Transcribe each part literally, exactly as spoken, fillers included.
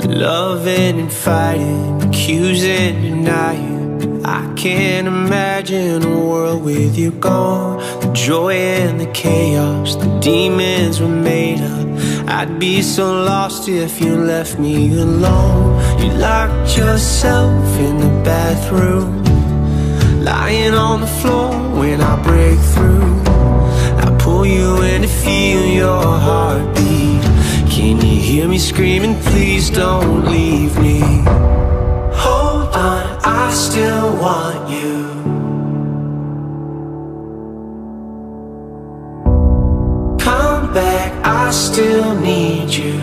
Loving and fighting, accusing, denying. I can't imagine a world with you gone. The joy and the chaos, the demons were made up. I'd be so lost if you left me alone. You locked yourself in the bathroom, lying on the floor when I break through. I pull you in to feel your heartbeat. Can you hear me screaming, please don't leave me? Hold on, I still want you. Come back, I still need you.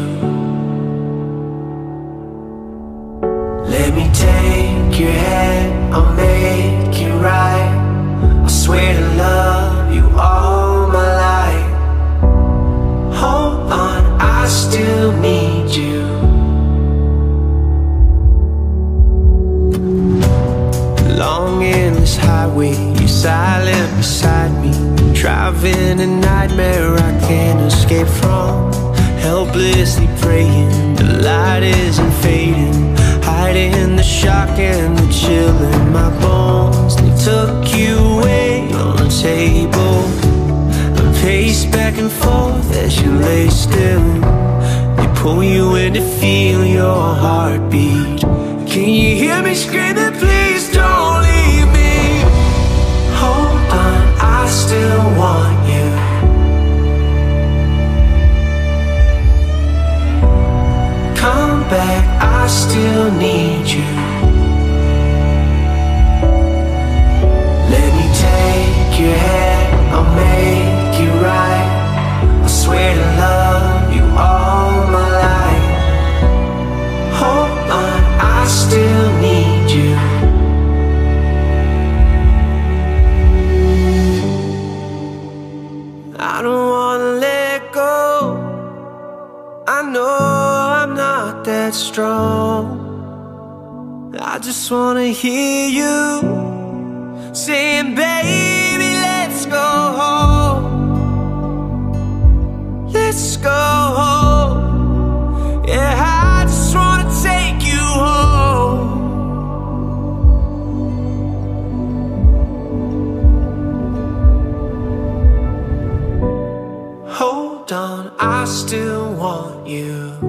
Let me take your hand, I'll make it right. I swear to love you all my life. Hold on, I still need you. Long endless highway, you're silent beside me. Driving a nightmare I can't escape from. Helplessly praying, the light isn't fading. Hiding the shock and the chill in my bones. They took you away on the table. I pace back and forth as you lay still. They pull you in to feel your heartbeat. Can you hear me screaming, please don't leave me? Hold on, I still want you. Come back, I still need you. Let me take your hand, I'll make it right. I swear to love you all my life. Hold on, I still need you. I don't wanna let go. I know I'm not that strong. I just wanna hear you saying, baby, let's go home. Let's go home. Yeah, I just wanna take you home. Hold on, I still want you.